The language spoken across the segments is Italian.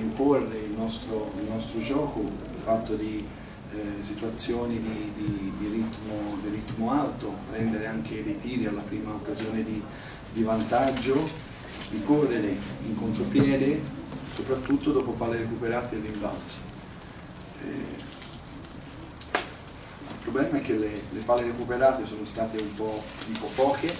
imporre il nostro gioco, fatto di situazioni di ritmo alto, prendere anche dei tiri alla prima occasione di vantaggio, di correre in contropiede, soprattutto dopo palle recuperate e rimbalzi. Il problema è che le palle recuperate sono state un po' poche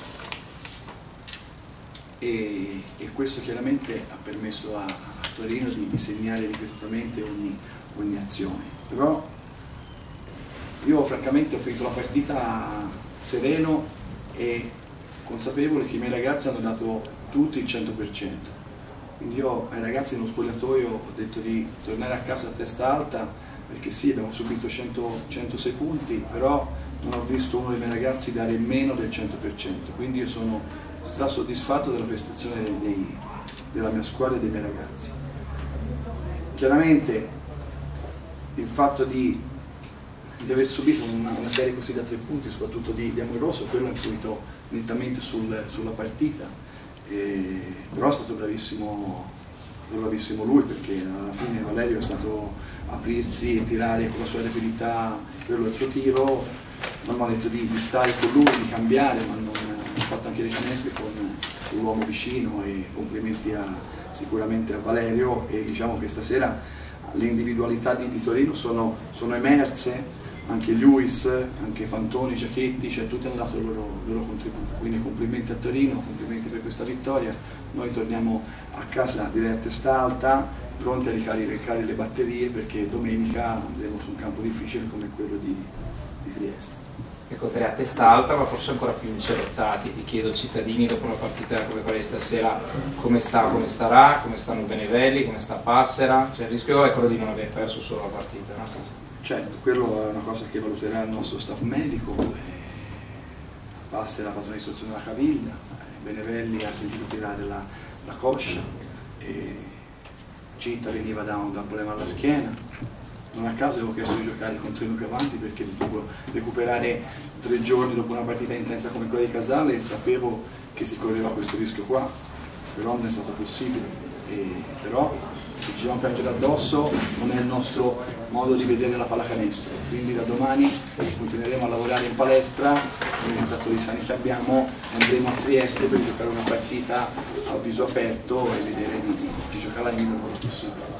e questo chiaramente ha permesso a Torino di segnare ripetutamente ogni azione. Però io francamente ho finito la partita sereno e consapevole che i miei ragazzi hanno dato tutti il 100%. Quindi io ai ragazzi nello spogliatoio ho detto di tornare a casa a testa alta, perché sì, abbiamo subito 106 punti, però non ho visto uno dei miei ragazzi dare meno del 100%. Quindi io sono strasoddisfatto della prestazione della mia squadra e dei miei ragazzi. Chiaramente il fatto di aver subito una serie così da 3 punti, soprattutto di Amoroso, quello ha influito nettamente sulla partita, però è stato bravissimo lui, perché alla fine Valerio è stato aprirsi e tirare con la sua rapidità, quello è il suo tiro, non mi ha detto di stare con lui, di cambiare, ma non ha fatto anche le finestre con l'uomo vicino, e complimenti sicuramente a Valerio. E diciamo che stasera le individualità di Torino sono emerse, anche Lewis, anche Fantoni, Giachetti, cioè tutti hanno dato il loro contributo, quindi complimenti a Torino, complimenti per questa vittoria. Noi torniamo a casa direi a testa alta, pronti a ricaricare le batterie, perché domenica andremo su un campo difficile come quello di Trieste. Ecco, te a testa alta, ma forse ancora più incerottati. Ti chiedo, cittadini, dopo una partita come quella di stasera, come starà, come stanno Benevelli, come sta Passera? Cioè il rischio è quello di non aver perso solo la partita, no? Certo, quello è una cosa che valuterà il nostro staff medico. Passera ha fatto un'istruzione alla caviglia, Benevelli ha sentito tirare la coscia, Citta veniva da un problema alla schiena. Non a caso avevo chiesto di giocare con Trino più avanti, perché dopo recuperare 3 giorni dopo una partita intensa come quella di Casale sapevo che si correva questo rischio qua, però non è stato possibile. Però se ci dobbiamo piangere addosso non è il nostro modo di vedere la pallacanestro, quindi da domani continueremo a lavorare in palestra con i giocatori sani che abbiamo, andremo a Trieste per giocare una partita a viso aperto e vedere di giocare al miglior modo possibile.